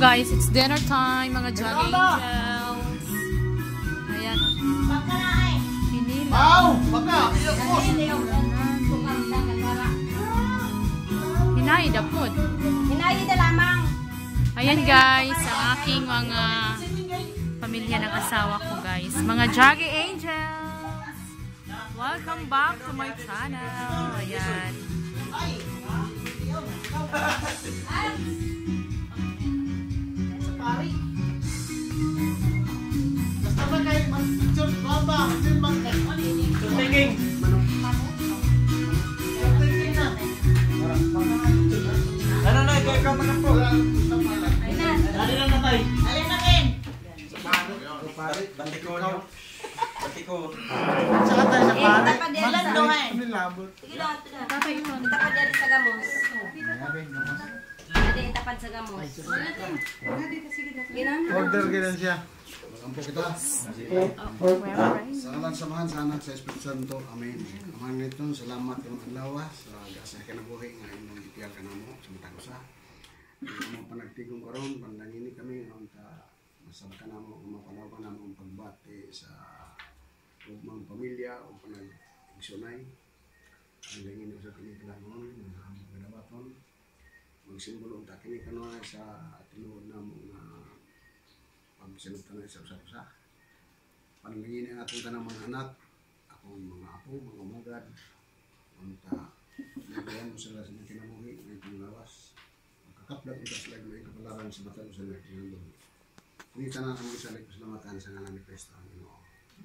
guys, it's dinner time, mga Jolly Angels. Ayan. Hinilaw. Hinayi da po. Hinayi da lamang. Ayan guys, ang aking mga pamilya ng asawa ko guys. Mga Jolly Angels. Welcome back to my channel. Ayan. Basta ba kayo mag-picture baba? Tingin! Ano na, ikaw man po. Dali na natay. Alin na rin. Bati ko. Saka tayo na pare. Malang dohay. Sige lang, ito na. Itapad yan sa gamos. Itapad sa gamos. Order ginan siya. Ampo kita. Salamat samahan sa anak sa Espiritu Santo. Amen. Amang nito, salamat yung adlaw sa gasa kinabuhi nga imong ipiyal ka namo sa matag usa. Imo panagtigom karon pandangini kami unta masabta namo mapalawan namo pagbati sa mga pamilya o panag-igsunay. Ang langin sa kinikilangon, ang ganabaton, magsimbolo ang takini kanoa sa tinuod na mga pagsinuptan na isa-usa. Panalangin ang atong tanang mga anak, akong mga apo, mga magad, unta, nagayan mo sila sa mga kinamuhi, may panglawas. Magkakaplag ito sila may kapalaran sa mata mo sa mga kinandong. Kunita na kami sa salamatan sa ngalan ni Kristo ang Ginoo.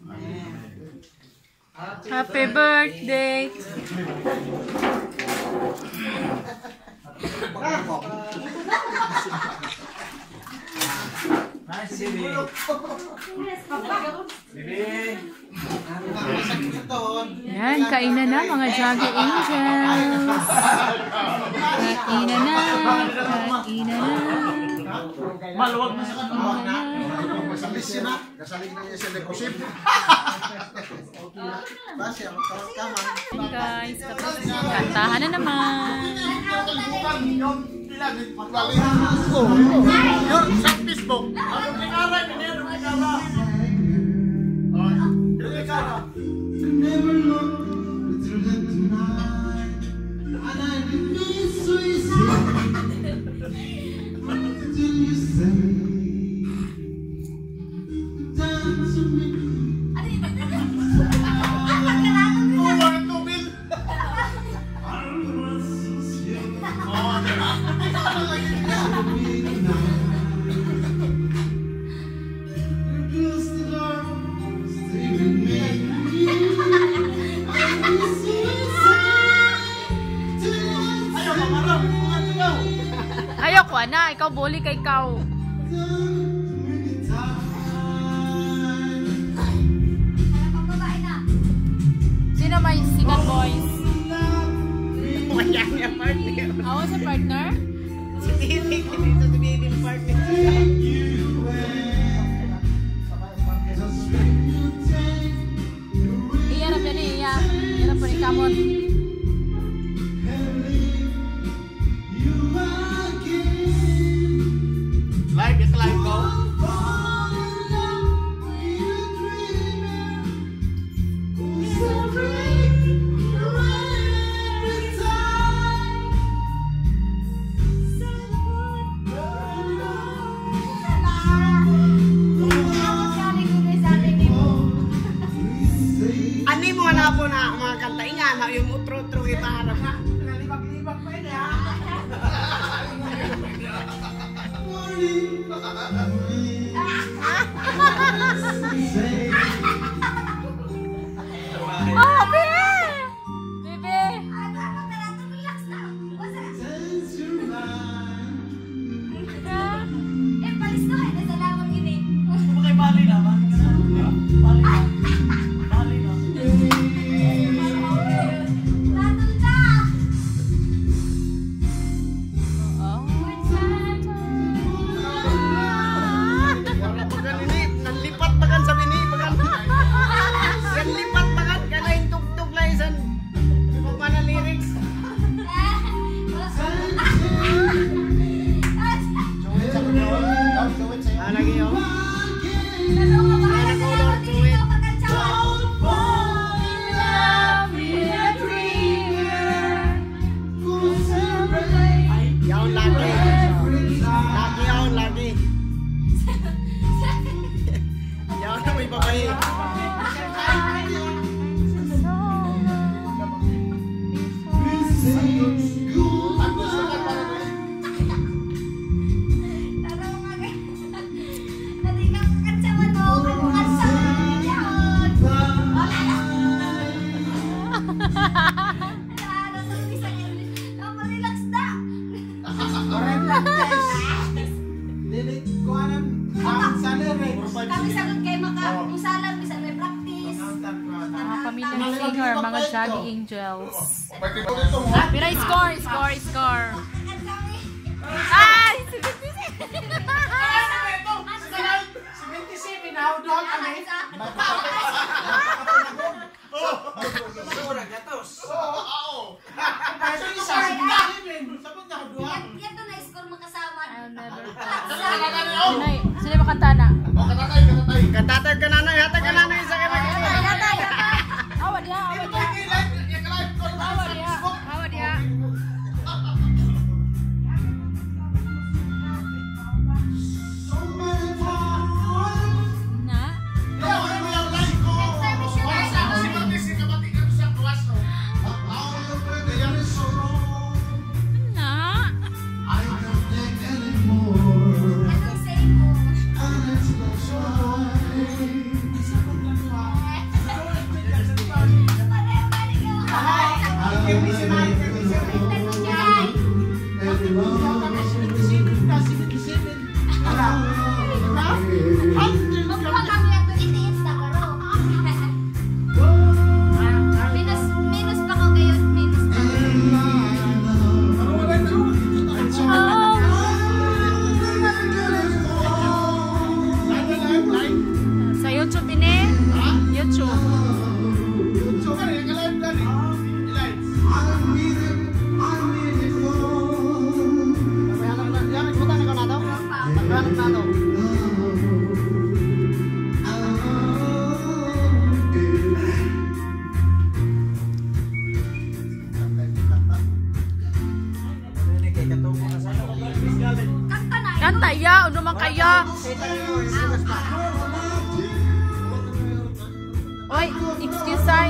Happy birthday! Yan, kainan na mga Jolly Angels. Kainan na. Maluwag na sa katawan na. Kasalis siya na. Kasalig na niya sa deposit. Basi, ang kaman. Guys, tapos kantahan na naman. Yun, sa Facebook. Ano nag-aral? Never look through the tonight, and I remain so easy. What did you say? Dance to me. Ayoko na, ikaw bully kay ikaw. Sino may sikat boys? Wala niya partner. Ako sa partner? Si Titi, dito si Titi partner. Iyanap yan eh, iyanap pa rin kamot. Live, it's live ko. Ani mo na po na mga kantaingan, yung utro-utro iparap ha. Nalibag-libag pa yun ha. Oh, bebe! Bebe! Bali na. Kami sagot kayo maka-usalan, bisa may practice. Mga pamilya singer, mga Jolly Angels. Pira, score. Ay! 77! 77 na doon kami. Yan to na-score makasama. I'll never sino ba kanta na? Tatay Nanay, hatag ka nanay sa kanay. Awa dia. Na? Anong say mo? Magkuha kami ato itiis na karo. Minus pa ko gayon, minus pa. Sa YouTube ini? YouTube. Kanta ya, uno man kaya. Oy, excuse ay.